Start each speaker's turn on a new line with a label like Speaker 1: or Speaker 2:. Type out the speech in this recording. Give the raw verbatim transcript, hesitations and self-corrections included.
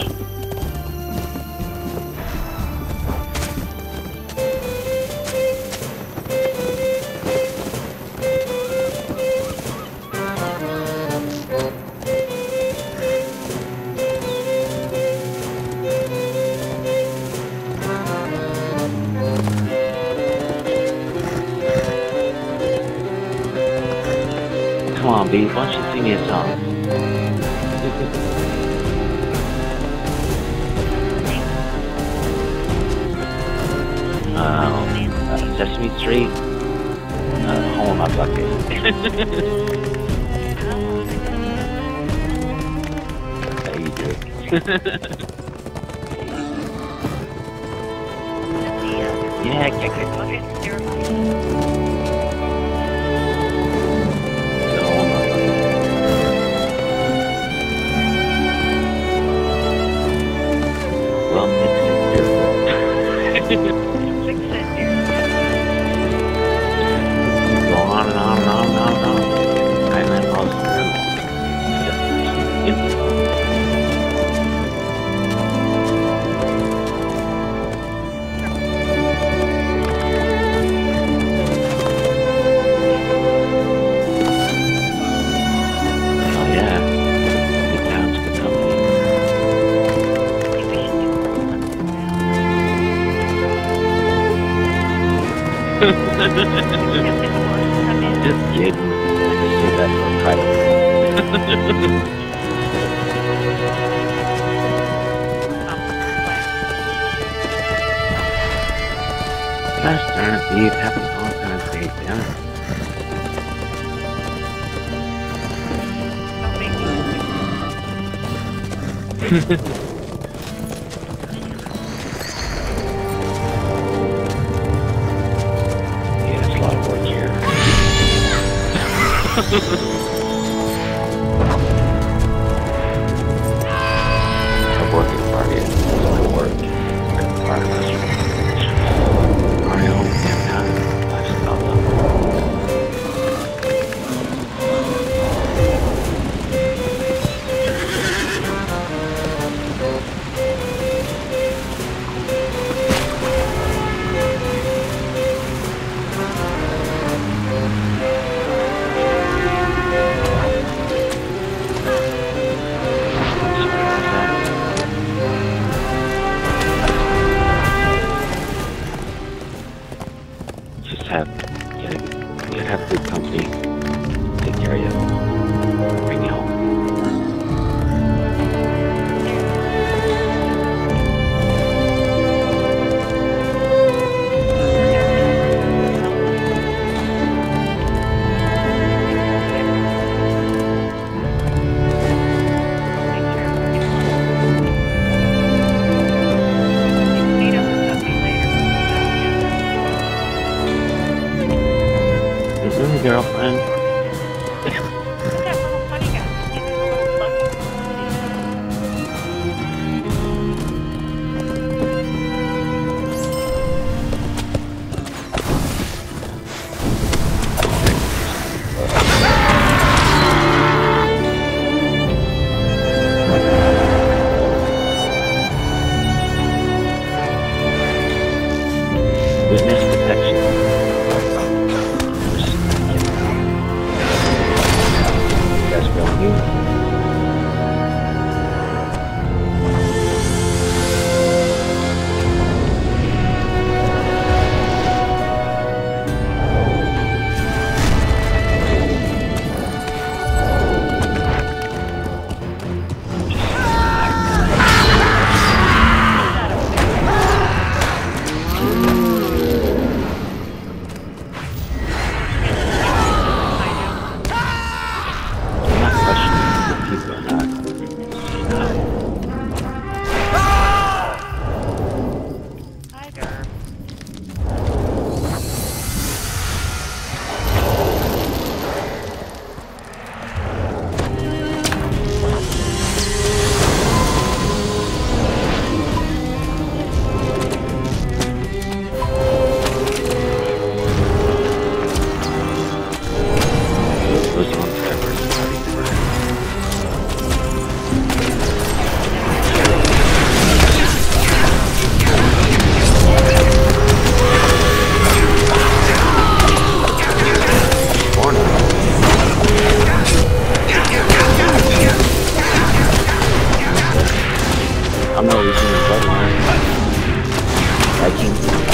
Speaker 1: Come on, B, why don't you sing me a song? um, uh, Sesame Street, uh, Home of My Bucket. How you do? Yeah, I can't get Well, fix it,
Speaker 2: Fix it, dear.
Speaker 1: Go on and on and on and on and on. I'm at most of them. Oh yeah. Good times, good company. Just kidding. I just did that for a private. Gosh darn it, Steve. Happy Valentine's Day, damn it. Yeah, it's a lot of work here. I work at a party. That's my work. At the party restaurant. Mario, damn time. Lifestyle level. Just have, you gotta, you gotta have good company. Take care of you. Bring you home. Mm-hmm, girlfriend.
Speaker 2: That little funny guy.
Speaker 1: Witness protection. That's real new. I'm not losing the bloodline. Viking.